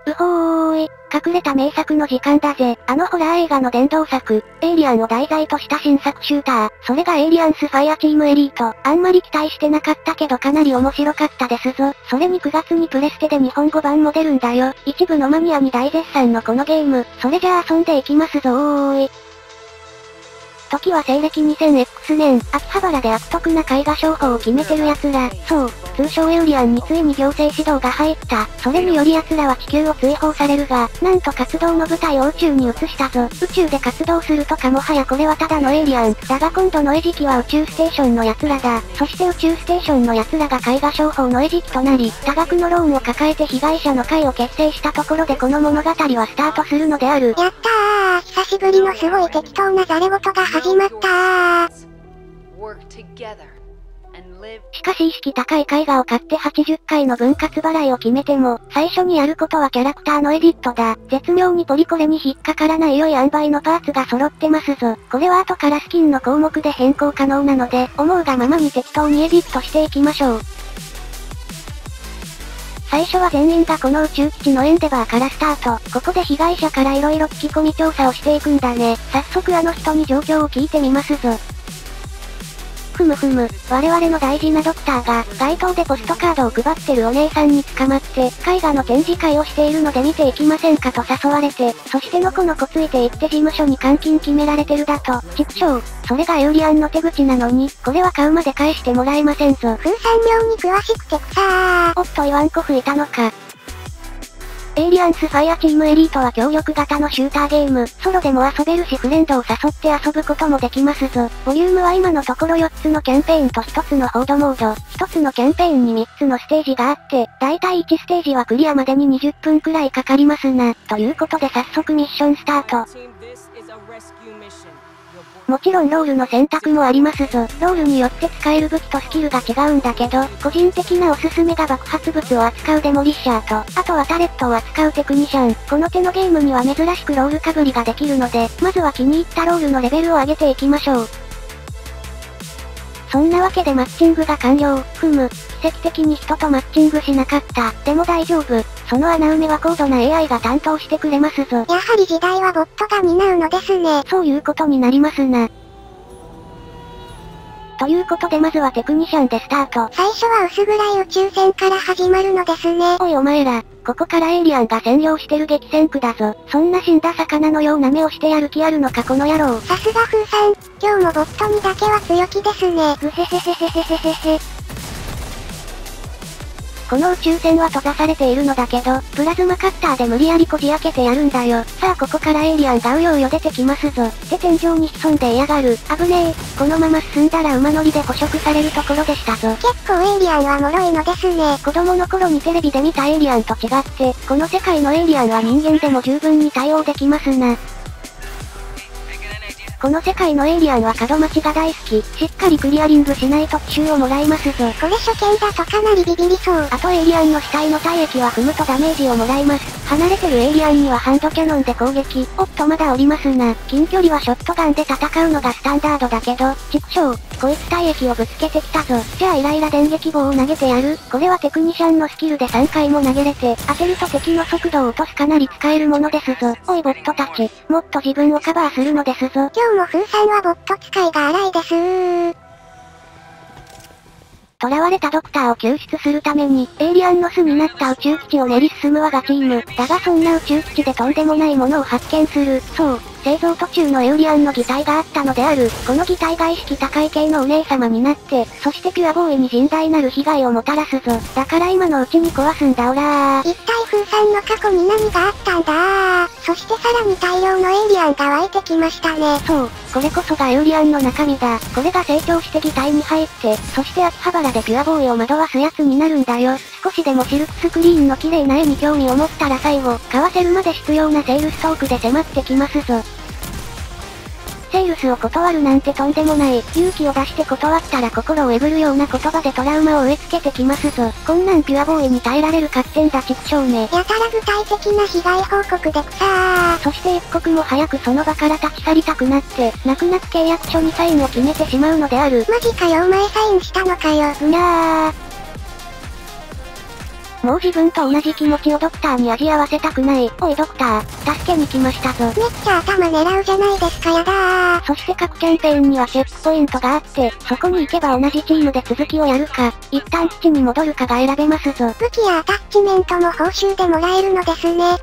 うほーい、隠れた名作の時間だぜ。あのホラー映画の殿堂作、エイリアンを題材とした新作シューター。それがエイリアンスファイアチームエリート。あんまり期待してなかったけどかなり面白かったですぞ。それに9月にプレステで日本語版も出るんだよ。一部のマニアに大絶賛のこのゲーム。それじゃあ遊んでいきますぞーい。時は西暦 2000X 年、秋葉原で悪徳な絵画商法を決めてる奴ら、そう、通称エウリアンについに行政指導が入った。それにより奴らは地球を追放されるが、なんと活動の舞台を宇宙に移したぞ。宇宙で活動するとかもはやこれはただのエイリアン。だが今度の餌食は宇宙ステーションの奴らだ。そして宇宙ステーションの奴らが絵画商法の餌食となり、多額のローンを抱えて被害者の会を結成したところでこの物語はスタートするのである。 やったー、久しぶりのすごい適当なザレ言が始まったー。 しかし意識高い絵画を買って80回の分割払いを決めても、最初にやることはキャラクターのエディットだ。絶妙にポリコレに引っかからない良い塩梅のパーツが揃ってますぞ。これは後からスキンの項目で変更可能なので、思うがままに適当にエディットしていきましょう。最初は全員がこの宇宙基地のエンデバーからスタート。ここで被害者から色々聞き込み調査をしていくんだね。早速あの人に状況を聞いてみますぞ。ふむふむ、我々の大事なドクターが、街頭でポストカードを配ってるお姉さんに捕まって、絵画の展示会をしているので見ていきませんかと誘われて、そしてのこのこついていって事務所に監禁決められてるだと、畜生。それがエウリアンの手口なのに、これは買うまで返してもらえませんぞ。 風産業に詳しくて草ー。 おっと言わんこ吹いたのか。エイリアンスファイアチームエリートは協力型のシューターゲーム。ソロでも遊べるしフレンドを誘って遊ぶこともできますぞ。ボリュームは今のところ4つのキャンペーンと1つのホードモード。1つのキャンペーンに3つのステージがあって、だいたい1ステージはクリアまでに20分くらいかかりますな。ということで早速ミッションスタート。もちろんロールの選択もありますぞ。ロールによって使える武器とスキルが違うんだけど、個人的なおすすめが爆発物を扱うデモリッシャーと、あとはタレットを扱うテクニシャン。この手のゲームには珍しくロールかぶりができるので、まずは気に入ったロールのレベルを上げていきましょう。そんなわけでマッチングが完了。ふむ、奇跡的に人とマッチングしなかった。でも大丈夫。その穴埋めは高度な AI が担当してくれますぞ。 やはり時代はボットが担うのですね。 そういうことになりますな。ということでまずはテクニシャンでスタート。 最初は薄暗い宇宙船から始まるのですね。 おいお前ら、ここからエイリアンが占領してる激戦区だぞ。そんな死んだ魚のような目をしてやる気あるのかこの野郎。 さすが風さん、今日もボットにだけは強気ですね。 ぐへへへへへへへへ。この宇宙船は閉ざされているのだけど、プラズマカッターで無理やりこじ開けてやるんだよ。さあここからエイリアンがうようよ出てきますぞ。で天井に潜んで嫌がる。危ねえ。このまま進んだら馬乗りで捕食されるところでしたぞ。 結構エイリアンは脆いのですね。 子供の頃にテレビで見たエイリアンと違って、この世界のエイリアンは人間でも十分に対応できますな。この世界のエイリアンは門待ちが大好き。しっかりクリアリングしないと奇襲をもらいますぞ。 これ初見だとかなりビビりそう。 あとエイリアンの死体の体液は踏むとダメージをもらいます。離れてるエイリアンにはハンドキャノンで攻撃。おっとまだおりますな。近距離はショットガンで戦うのがスタンダードだけど、畜生、こいつ体液をぶつけてきたぞ。じゃあイライラ電撃棒を投げてやる。これはテクニシャンのスキルで3回も投げれて、当てると敵の速度を落とすかなり使えるものですぞ。おいボットたち、もっと自分をカバーするのですぞ。 今日も風さんはボット使いが荒いですー。 囚われたドクターを救出するために、エイリアンの巣になった宇宙基地を練り進む我がチーム。だがそんな宇宙基地でとんでもないものを発見する。そう、製造途中のエウリアンの擬態があったのである。この擬態が意識高い系のお姉様になって、そしてピュアボーイに甚大なる被害をもたらすぞ。だから今のうちに壊すんだオラー。 一体風さんの過去に何があったんだー。そしてさらに大量のエイリアンが湧いてきましたね。 そう、これこそがエウリアンの中身だ。これが成長して擬態に入って、そして秋葉原でピュアボーイを惑わすやつになるんだよ。少しでもシルクスクリーンの綺麗な絵に興味を持ったら最後、買わせるまで必要なセールストークで迫ってきますぞ。セールスを断るなんてとんでもない。勇気を出して断ったら心をえぐるような言葉でトラウマを植え付けてきますぞ。こんなんピュアボーイに耐えられるかってんだ畜生め。 やたら具体的な被害報告で草ー。 そして一刻も早くその場から立ち去りたくなって、泣く泣く契約書にサインを決めてしまうのである。 マジかよお前サインしたのかよ。 うにゃー。 もう自分と同じ気持ちをドクターに味合わせたくない。おいドクター、助けに来ましたぞ。 めっちゃ頭狙うじゃないですか、やだー。 そして各キャンペーンにはチェックポイントがあって、そこに行けば同じチームで続きをやるか、一旦基地に戻るかが選べますぞ。 武器やアタッチメントも報酬でもらえるのですね。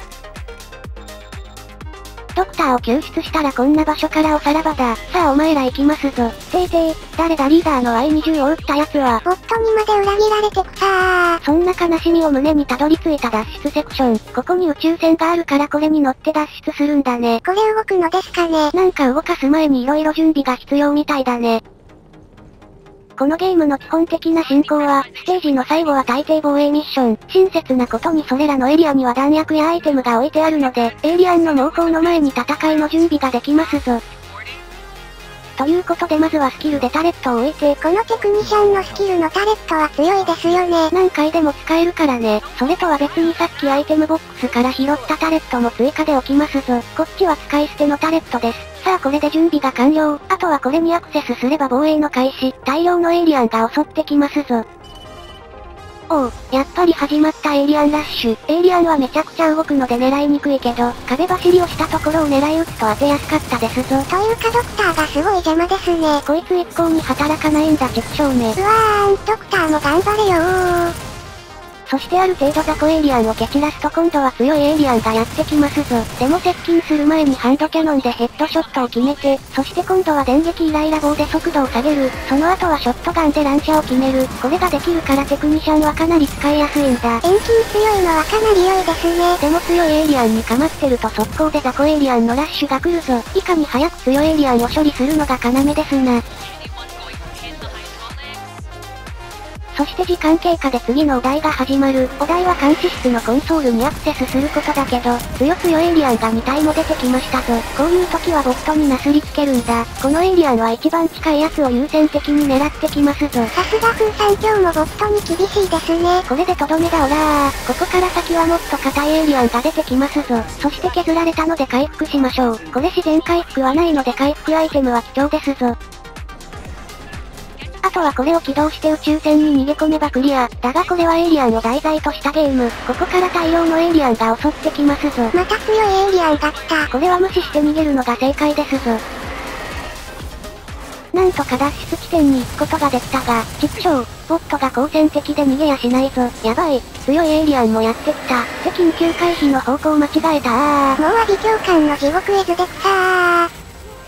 ドクターを救出したらこんな場所からおさらばだ。さあお前ら行きますぞ。ていてい、誰だリーダーの Y20 を撃ったやつは。 ボットにまで裏切られてくさー。 そんな悲しみを胸にたどり着いた脱出セクション。ここに宇宙船があるからこれに乗って脱出するんだね。 これ動くのですかね。 なんか動かす前に色々準備が必要みたいだね。このゲームの基本的な進行は、ステージの最後は大抵防衛ミッション。親切なことにそれらのエリアには弾薬やアイテムが置いてあるので、エイリアンの猛攻の前に戦いの準備ができますぞ。ということでまずはスキルでタレットを置いて、 このテクニシャンのスキルのタレットは強いですよね。 何回でも使えるからね。それとは別にさっきアイテムボックスから拾ったタレットも追加で置きますぞ。こっちは使い捨てのタレットです。さあこれで準備が完了。あとはこれにアクセスすれば防衛の開始。大量のエイリアンが襲ってきますぞ。おう、やっぱり始まったエイリアンラッシュ。エイリアンはめちゃくちゃ動くので狙いにくいけど、壁走りをしたところを狙い撃つと当てやすかったですぞ。 というかドクターがすごい邪魔ですね。 こいつ一向に働かないんだ畜生め。 うわーん、ドクターも頑張れよー。 そしてある程度雑魚エイリアンを蹴散らすと今度は強いエイリアンがやってきますぞ。でも接近する前にハンドキャノンでヘッドショットを決めて、そして今度は電撃イライラ棒で速度を下げる。その後はショットガンで乱射を決める。これができるからテクニシャンはかなり使いやすいんだ。 遠近強いのはかなり良いですね。 でも強いエイリアンに構ってると速攻で雑魚エイリアンのラッシュが来るぞ。いかに早く強いエイリアンを処理するのが要ですな。そして時間経過で次のお題が始まる。お題は監視室のコンソールにアクセスすることだけど、強エイリアンが2体も出てきましたぞ。こういう時はボットになすりつけるんだ。このエイリアンは一番近いやつを優先的に狙ってきますぞ。 さすが風さん今日もボットに厳しいですね。 これでとどめだオラー。ここから先はもっと硬いエイリアンが出てきますぞ。そして削られたので回復しましょう。これ自然回復はないので回復アイテムは貴重ですぞ。あとはこれを起動して宇宙船に逃げ込めばクリア。だがこれはエイリアンを題材としたゲーム。ここから大量のエイリアンが襲ってきますぞ。 また強いエイリアンが来た。 これは無視して逃げるのが正解ですぞ。なんとか脱出地点に行くことができたが、畜生、ボットが好戦的で逃げやしないぞ。やばい、強いエイリアンもやってきた。で緊急回避の方向間違えたもう阿鼻教官の地獄絵図でくさー。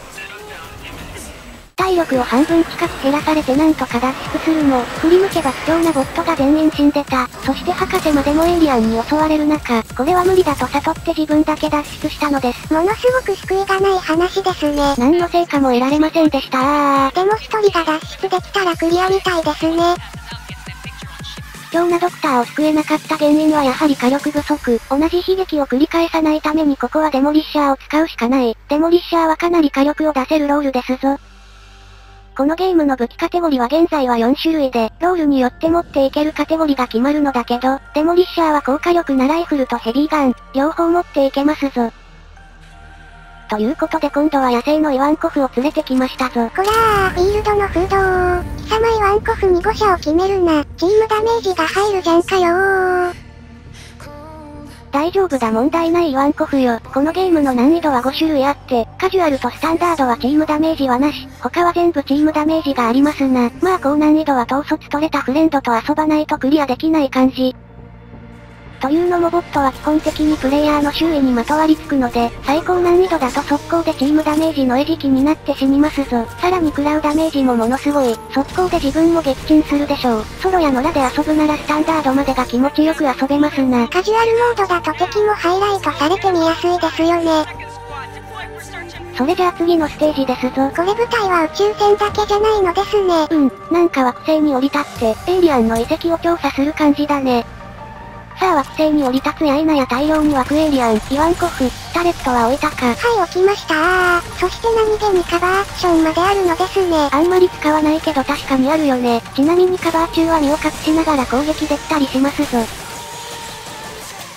体力を半分近く減らされてなんとか脱出するも、振り向けば貴重なボットが全員死んでた。そして博士までもエイリアンに襲われる中、これは無理だと悟って自分だけ脱出したのです。 ものすごく救いがない話ですね。 何の成果も得られませんでしたでも一人が脱出できたらクリアみたいですね。 貴重なドクターを救えなかった原因はやはり火力不足。同じ悲劇を繰り返さないためにここはデモリッシャーを使うしかない。デモリッシャーはかなり火力を出せるロールですぞ。このゲームの武器カテゴリーは現在は4種類で、ロールによって持っていけるカテゴリーが決まるのだけど、デモリッシャーは高火力なライフルとヘビーガン、両方持っていけますぞ。ということで今度は野生のイワンコフを連れてきましたぞ。 こらー、フィールドのフードー。貴様イワンコフ2号車を決めるな。チームダメージが入るじゃんかよー。 大丈夫だ問題ないイワンコフよ。このゲームの難易度は5種類あって、カジュアルとスタンダードはチームダメージはなし、他は全部チームダメージがありますな。まあ高難易度は統率取れたフレンドと遊ばないとクリアできない感じ。というのもボットは基本的にプレイヤーの周囲にまとわりつくので、最高難易度だと速攻でチームダメージの餌食になって死にますぞ。さらに食らうダメージもものすごい。速攻で自分も撃沈するでしょう。ソロや野良で遊ぶならスタンダードまでが気持ちよく遊べますな。 カジュアルモードだと敵もハイライトされて見やすいですよね。 それじゃあ次のステージですぞ。 これ舞台は宇宙船だけじゃないのですね。 なんか惑星に降り立って、エイリアンの遺跡を調査する感じだね。さあ惑星に降り立つや否や大量に湧くエイリアン、イワンコフ、タレットは置いたか。 はい置きましたー。そして何気にカバーアクションまであるのですね。 あんまり使わないけど確かにあるよね。ちなみにカバー中は身を隠しながら攻撃できたりしますぞ。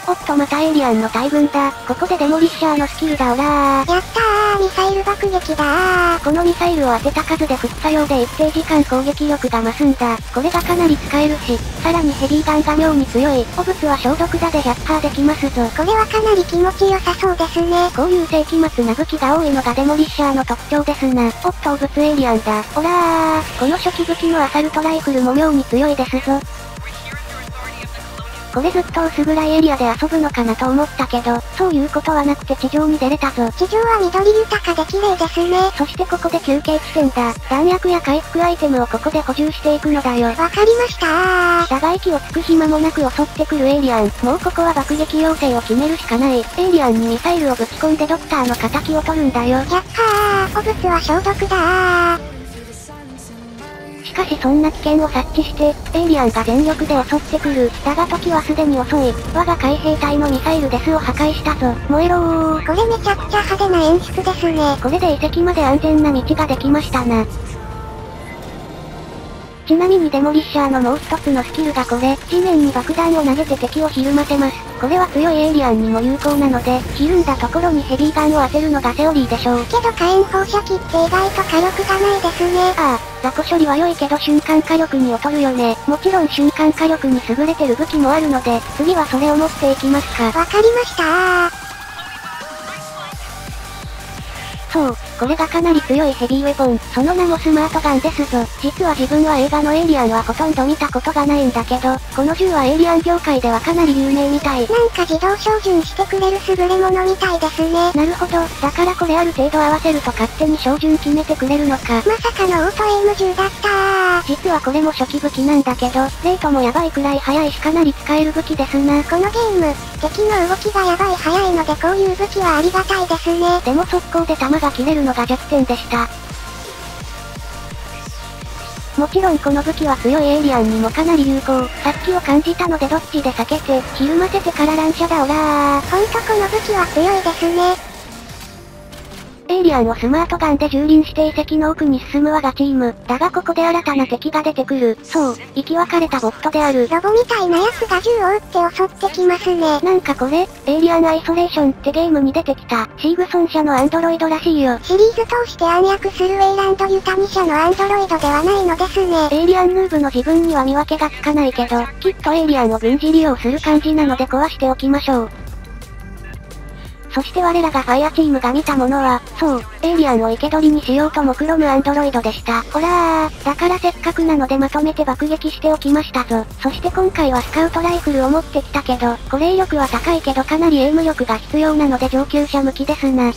おっとまたエイリアンの大群だ。ここでデモリッシャーのスキルだオラー。 やったー、ミサイル爆撃だー。 このミサイルを当てた数で副作用で一定時間攻撃力が増すんだ。これがかなり使えるし、さらにヘビーガンが妙に強い。汚物は消毒だで 100% できますぞ。 これはかなり気持ちよさそうですね。 こういう世紀末な武器が多いのがデモリッシャーの特徴ですな。おっと汚物エイリアンだ。オラー。この初期武器のアサルトライフルも妙に強いですぞ。これずっと薄暗いエリアで遊ぶのかなと思ったけど、そういうことはなくて地上に出れたぞ。 地上は緑豊かで綺麗ですね。 そしてここで休憩地点だ。弾薬や回復アイテムをここで補充していくのだよ。 わかりましたー。 だが息をつく暇もなく襲ってくるエイリアン。もうここは爆撃要請を決めるしかない。エイリアンにミサイルをぶち込んでドクターの仇を取るんだよ。 やったー、汚物は消毒だー。 しかしそんな危険を察知して、エイリアンが全力で襲ってくる。だが時はすでに遅い。我が海兵隊のミサイルで巣を破壊したぞ。燃えろー。 これめちゃくちゃ派手な演出ですね。 これで遺跡まで安全な道ができましたな。ちなみにデモリッシャーのもう一つのスキルがこれ、地面に爆弾を投げて敵をひるませます。これは強いエイリアンにも有効なので、ひるんだところにヘビーガンを当てるのがセオリーでしょう。 けど火炎放射器って意外と火力がないですね。 ああ、雑魚処理は良いけど瞬間火力に劣るよね。もちろん瞬間火力に優れてる武器もあるので、次はそれを持っていきますか。 わかりましたー。 そう、これがかなり強いヘビーウェポン、その名もスマートガンですぞ。実は自分は映画のエイリアンはほとんど見たことがないんだけど、この銃はエイリアン業界ではかなり有名みたい。 なんか自動照準してくれる優れものみたいですね。 なるほど、だからこれある程度合わせると勝手に照準決めてくれるのか。 まさかのオートエイム銃だったー。 実はこれも初期武器なんだけど、レートもやばいくらい速いしかなり使える武器ですな。 このゲーム、敵の動きがやばい速いのでこういう武器はありがたいですね。 でも速攻で弾が切れるのが弱点でした。もちろんこの武器は強いエイリアンにもかなり有効。殺気を感じたのでどっちで避けて、ひるませてから乱射だオラー。 ほんとこの武器は強いですね。 エイリアンをスマートガンで蹂躙して遺跡の奥に進む我がチーム。だがここで新たな敵が出てくる。そう、生き別れたボットである。 ロボみたいなやつが銃を撃って襲ってきますね。 なんかこれ、エイリアンアイソレーションってゲームに出てきた、シーグソン社のアンドロイドらしいよ。 シリーズ通して暗躍するウェイランド・ユタニ社のアンドロイドではないのですね。 エイリアンヌーブの自分には見分けがつかないけど、きっとエイリアンを軍事利用する感じなので壊しておきましょう。そして我らがファイアチームが見たものは、そう、エイリアンを生け捕りにしようと目論むアンドロイドでした。ほらー、だからせっかくなのでまとめて爆撃しておきましたぞ。そして今回はスカウトライフルを持ってきたけど、これ威力は高いけどかなりエイム力が必要なので上級者向きですな。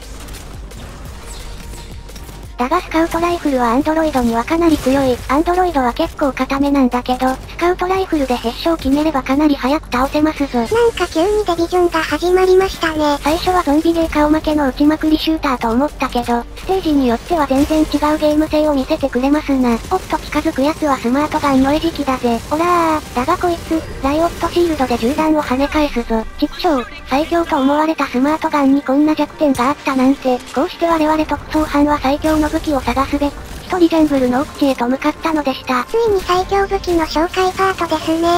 だがスカウトライフルはアンドロイドにはかなり強い。アンドロイドは結構固めなんだけど、スカウトライフルでヘッショを決めればかなり早く倒せますぞ。 なんか急にデビジョンが始まりましたね。 最初はゾンビゲー顔負けの撃ちまくりシューターと思ったけど、ステージによっては全然違うゲーム性を見せてくれますな。おっと近づくやつはスマートガンの餌食だぜ。ほらー、だがこいつ、ライオットシールドで銃弾を跳ね返すぞ。畜生、最強と思われたスマートガンにこんな弱点があったなんて、こうして我々特捜班は最強の武器を探すべく、一人ジャングルの奥地へと向かったのでした。 ついに最強武器の紹介パートですね。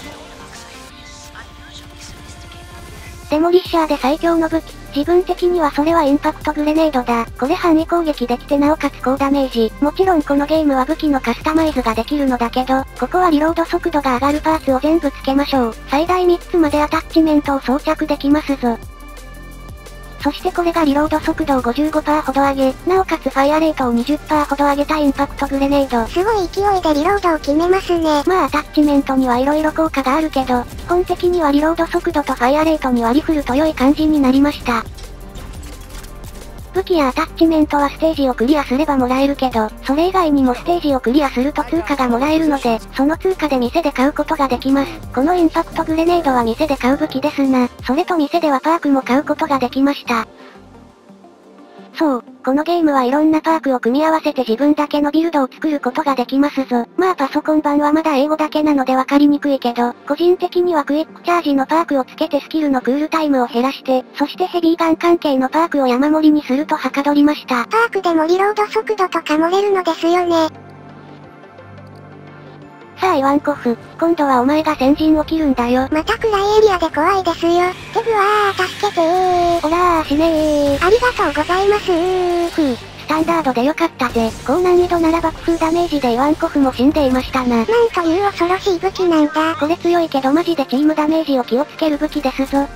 デモリッシャーで最強の武器。自分的にはそれはインパクトグレネードだ。これ範囲攻撃できてなおかつ高ダメージ。もちろんこのゲームは武器のカスタマイズができるのだけど、ここはリロード速度が上がるパーツを全部付けましょう。最大3つまでアタッチメントを装着できますぞ。そしてこれがリロード速度を 55% ほど上げ、なおかつファイアレートを 20% ほど上げたインパクトグレネード。 すごい勢いでリロードを決めますね。 まあアタッチメントには色々効果があるけど、基本的にはリロード速度とファイアレートに割り振ると良い感じになりました。武器やアタッチメントはステージをクリアすればもらえるけど、それ以外にもステージをクリアすると通貨がもらえるので、その通貨で店で買うことができます。このインパクトグレネードは店で買う武器ですな。それと店ではパークも買うことができました。そう、このゲームはいろんなパークを組み合わせて自分だけのビルドを作ることができますぞ。まあパソコン版はまだ英語だけなのでわかりにくいけど、個人的にはクイックチャージのパークをつけてスキルのクールタイムを減らして、そしてヘビーガン関係のパークを山盛りにするとはかどりました。 パークでもリロード速度とか漏れるのですよね。 さあイワンコフ、今度はお前が先陣を切るんだよ。 また暗いエリアで怖いですよ。テブは助けてー。 ほらー死ねー。 ありがとうございますスタンダードでよかったぜ。高難易度なら爆風ダメージでイワンコフも死んでいましたな。 なんという恐ろしい武器なんだ。 これ強いけどマジでチームダメージを気をつける武器ですぞ。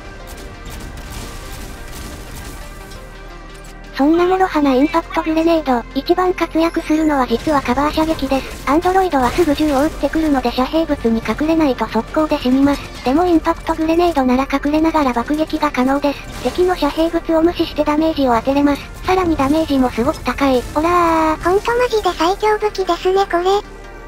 そんな諸刃なインパクトグレネード、一番活躍するのは実はカバー射撃です。アンドロイドはすぐ銃を撃ってくるので遮蔽物に隠れないと速攻で死にます。でもインパクトグレネードなら隠れながら爆撃が可能です。敵の遮蔽物を無視してダメージを当てれます。さらにダメージもすごく高い。ほらー。 ほんとマジで最強武器ですねこれ。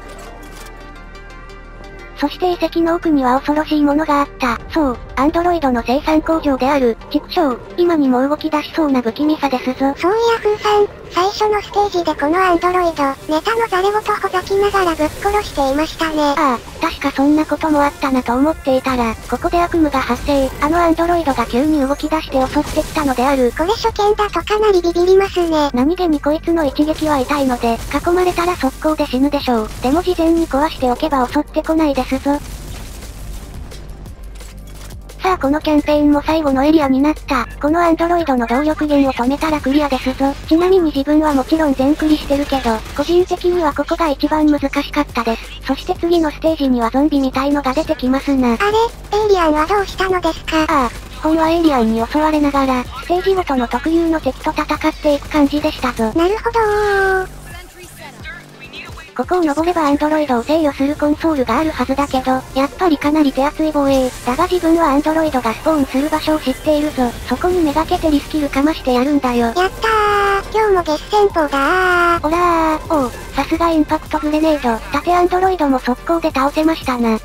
そして遺跡の奥には恐ろしいものがあった。そう、アンドロイドの生産工場である、畜生。今にも動き出しそうな不気味さですぞ。 そういや風さん、最初のステージでこのアンドロイド、ネタのザレごとほざきながらぶっ殺していましたね。 ああ、確かそんなこともあったなと思っていたら、ここで悪夢が発生。あのアンドロイドが急に動き出して襲ってきたのである。 これ初見だとかなりビビりますね。 何気にこいつの一撃は痛いので、囲まれたら速攻で死ぬでしょう。でも事前に壊しておけば襲ってこないですぞ。さあこのキャンペーンも最後のエリアになった。このアンドロイドの動力源を止めたらクリアですぞ。ちなみに自分はもちろん全クリしてるけど、個人的にはここが一番難しかったです。そして次のステージにはゾンビみたいのが出てきますな。 あれ、エイリアンはどうしたのですか？ ああ、基本はエイリアンに襲われながら、ステージごとの特有の敵と戦っていく感じでしたぞ。 なるほどー。 ここを登ればアンドロイドを制御するコンソールがあるはずだけど、やっぱりかなり手厚い防衛。だが自分はアンドロイドがスポーンする場所を知っているぞ。そこにめがけてリスキルかましてやるんだよ。 やったー、今日も激戦法だー。 ほらー、おう、さすがインパクトグレネード。縦アンドロイドも速攻で倒せましたな。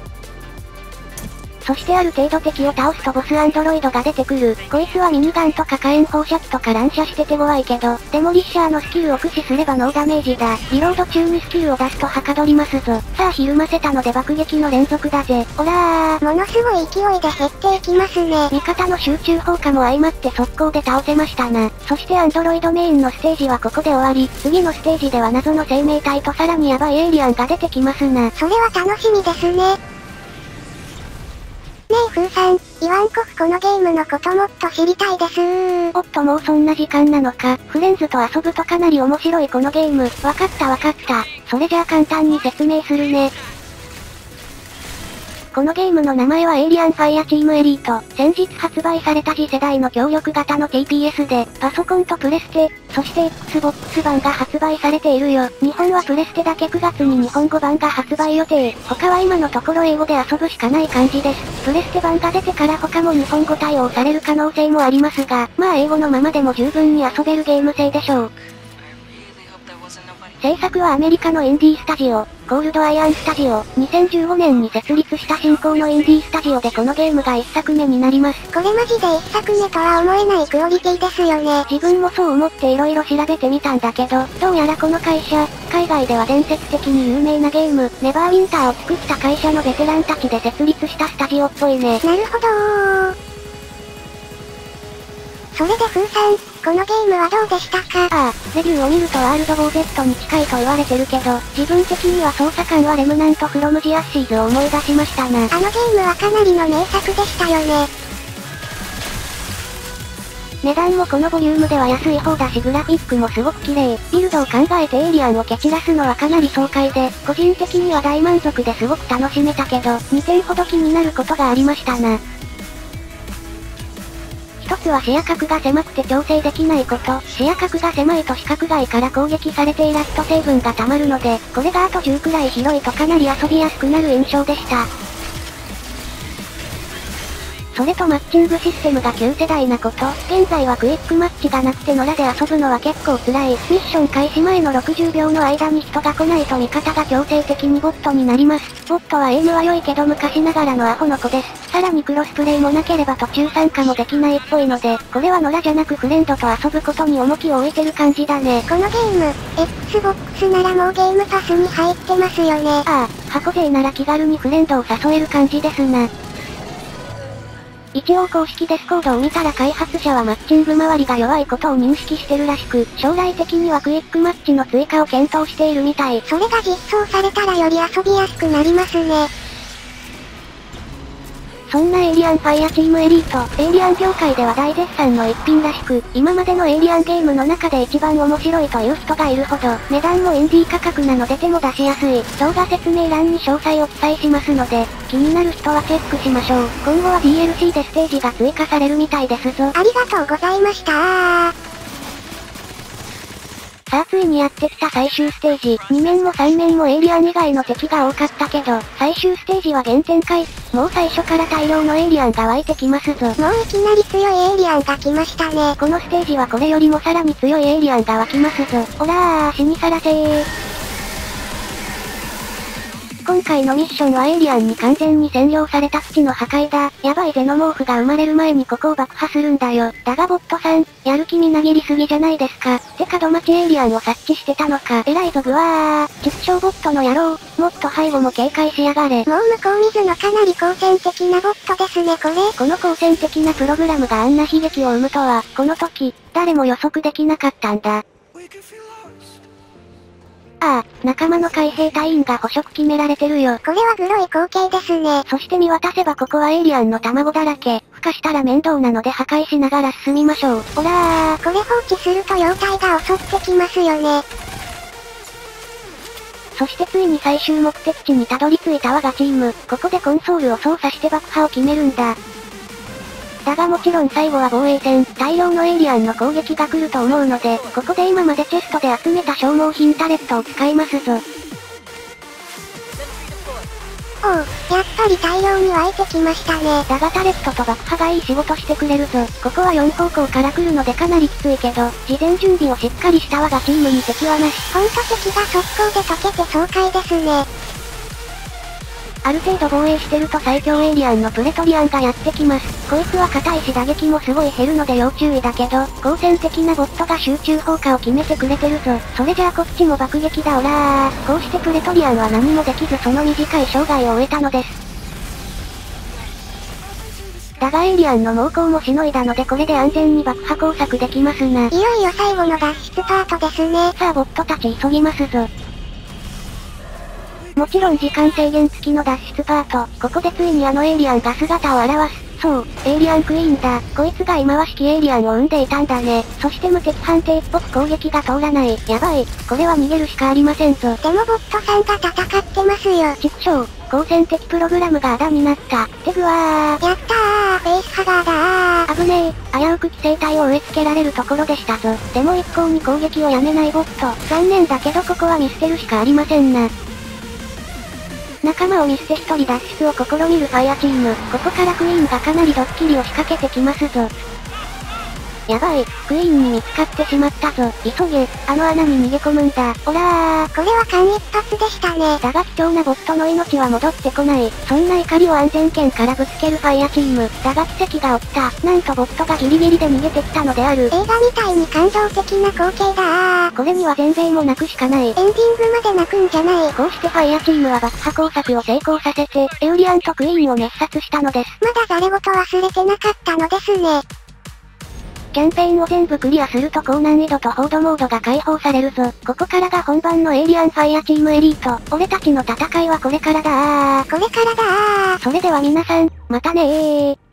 そしてある程度敵を倒すとボスアンドロイドが出てくる。こいつはミニガンとか火炎放射器とか乱射して手強いけど、デモリッシャーのスキルを駆使すればノーダメージだ。リロード中にスキルを出すとはかどりますぞ。さあひるませたので爆撃の連続だぜ。ほらー。 ものすごい勢いで減っていきますね。 味方の集中砲火も相まって速攻で倒せましたな。そしてアンドロイドメインのステージはここで終わり、次のステージでは謎の生命体とさらにヤバいエイリアンが出てきますな。 それは楽しみですね。ねえ風さん、イワンコフこのゲームのこともっと知りたいですおっともうそんな時間なのか。フレンズと遊ぶとかなり面白いこのゲーム。わかったわかった。それじゃあ簡単に説明するね。このゲームの名前はエイリアンファイアチームエリート。先日発売された次世代の協力型の TPS で、パソコンとプレステ、そして Xbox 版が発売されているよ。日本はプレステだけ9月に日本語版が発売予定。他は今のところ英語で遊ぶしかない感じです。プレステ版が出てから他も日本語対応される可能性もありますが、まあ英語のままでも十分に遊べるゲーム性でしょう。制作はアメリカのインディースタジオ、コールドアイアンスタジオ。2015年に設立した新興のインディースタジオでこのゲームが1作目になります。 これマジで1作目とは思えないクオリティですよね。 自分もそう思って色々調べてみたんだけど、どうやらこの会社、海外では伝説的に有名なゲーム、ネバーウィンターを作った会社のベテランたちで設立したスタジオっぽいね。 なるほどー。それで風さん、このゲームはどうでしたか？ ああ、レビューを見るとワールド・ボー・ゼットに近いと言われてるけど、自分的には操作感はレムナント・フロム・ジ・アッシーズを思い出しましたな。 あのゲームはかなりの名作でしたよね。 値段もこのボリュームでは安い方だしグラフィックもすごく綺麗。ビルドを考えてエイリアンを蹴散らすのはかなり爽快で、個人的には大満足ですごく楽しめたけど、2点ほど気になることがありましたな。一つは視野角が狭くて調整できないこと。視野角が狭いと視覚外から攻撃されてイラスト成分が溜まるので、これがあと10くらい広いとかなり遊びやすくなる印象でした。それとマッチングシステムが旧世代なこと。現在はクイックマッチがなくて野良で遊ぶのは結構辛い。ミッション開始前の60秒の間に人が来ないと味方が強制的にボットになります。ボットはエイムは良いけど昔ながらのアホの子です。さらにクロスプレイもなければ途中参加もできないっぽいので、これは野良じゃなくフレンドと遊ぶことに重きを置いてる感じだね。 このゲーム、Xbox ならもうゲームパスに入ってますよね。 ああ、箱勢なら気軽にフレンドを誘える感じですな。 一応公式ディスコードを見たら開発者はマッチング周りが弱いことを認識してるらしく、将来的にはクイックマッチの追加を検討しているみたい。 それが実装されたらより遊びやすくなりますね。 そんなエイリアンファイアチームエリート、エイリアン業界では大絶賛の一品らしく、今までのエイリアンゲームの中で一番面白いという人がいるほど、値段もインディー価格なので手も出しやすい。動画説明欄に詳細を記載しますので、気になる人はチェックしましょう。今後は DLC でステージが追加されるみたいですぞ。 ありがとうございました。 さあついにやってきた最終ステージ。2面も3面もエイリアン以外の敵が多かったけど、最終ステージは原点回。もう最初から大量のエイリアンが湧いてきますぞ。 もういきなり強いエイリアンが来ましたね。 このステージはこれよりもさらに強いエイリアンが湧きますぞ。おらー、死にさらせー。今回のミッションはエイリアンに完全に占領された土の破壊だ。やばいゼノモーフが生まれる前にここを爆破するんだよ。だがボットさん、やる気みなぎりすぎじゃないですか。てかドマチエイリアンを察知してたのか。偉いぞぐわー。畜生ボットの野郎。もっと背後も警戒しやがれ。 もう向こう見ずのかなり好戦的なボットですねこれ。 この好戦的なプログラムがあんな悲劇を生むとは、この時、誰も予測できなかったんだ。ああ、仲間の海兵隊員が捕食決められてるよ。 これはグロい光景ですね。 そして見渡せばここはエイリアンの卵だらけ。孵化したら面倒なので破壊しながら進みましょう。おらー。 これ放置すると妖体が襲ってきますよね。 そしてついに最終目的地にたどり着いた我がチーム。ここでコンソールを操作して爆破を決めるんだ。だがもちろん最後は防衛戦、大量のエイリアンの攻撃が来ると思うので、ここで今までチェストで集めた消耗品タレットを使いますぞ。 おう、やっぱり大量に湧いてきましたね。 だがタレットと爆破がいい仕事してくれるぞ。ここは4方向から来るのでかなりきついけど、事前準備をしっかりした我がチームに敵はなし。 ほんと敵が速攻で溶けて爽快ですね。 ある程度防衛してると最強エイリアンのプレトリアンがやってきます。こいつは硬いし打撃もすごい減るので要注意だけど、好戦的なボットが集中砲火を決めてくれてるぞ。それじゃあこっちも爆撃だおらー。こうしてプレトリアンは何もできずその短い生涯を終えたのです。だがエイリアンの猛攻もしのいだのでこれで安全に爆破工作できますな。 いよいよ最後の脱出パートですね。 さあボットたち急ぎますぞ。もちろん時間制限付きの脱出パート。ここでついにあのエイリアンが姿を現す。そう、エイリアンクイーンだ。こいつが忌まわしきエイリアンを生んでいたんだね。そして無敵判定っぽく攻撃が通らない。やばい。これは逃げるしかありませんぞ。 でもボットさんが戦ってますよ。 畜生。好戦的プログラムがあだになった。てぐわー。 やったー、フェイスハガーだー。 危ねえ。危うく規制体を植え付けられるところでしたぞ。でも一向に攻撃をやめないボット。残念だけどここは見捨てるしかありませんな。仲間を見捨て一人脱出を試みるファイアチーム。ここからクイーンがかなりドッキリを仕掛けてきますぞ。やばい、クイーンに見つかってしまったぞ。急げ、あの穴に逃げ込むんだ。おらー。 これは間一髪でしたね。 だが貴重なボットの命は戻ってこない。そんな怒りを安全圏からぶつけるファイアチーム。だが奇跡が起きた。なんとボットがギリギリで逃げてきたのである。 映画みたいに感動的な光景だー。 これには全米も泣くしかない。 エンディングまで泣くんじゃない。 こうしてファイアチームは爆破工作を成功させて、エウリアンとクイーンを滅殺したのです。 まだザレ事忘れてなかったのですね。 キャンペーンを全部クリアすると高難易度とホードモードが解放されるぞ。ここからが本番のエイリアンファイアチームエリート。俺たちの戦いはこれからだー。 これからだー。 それでは皆さん、またねー。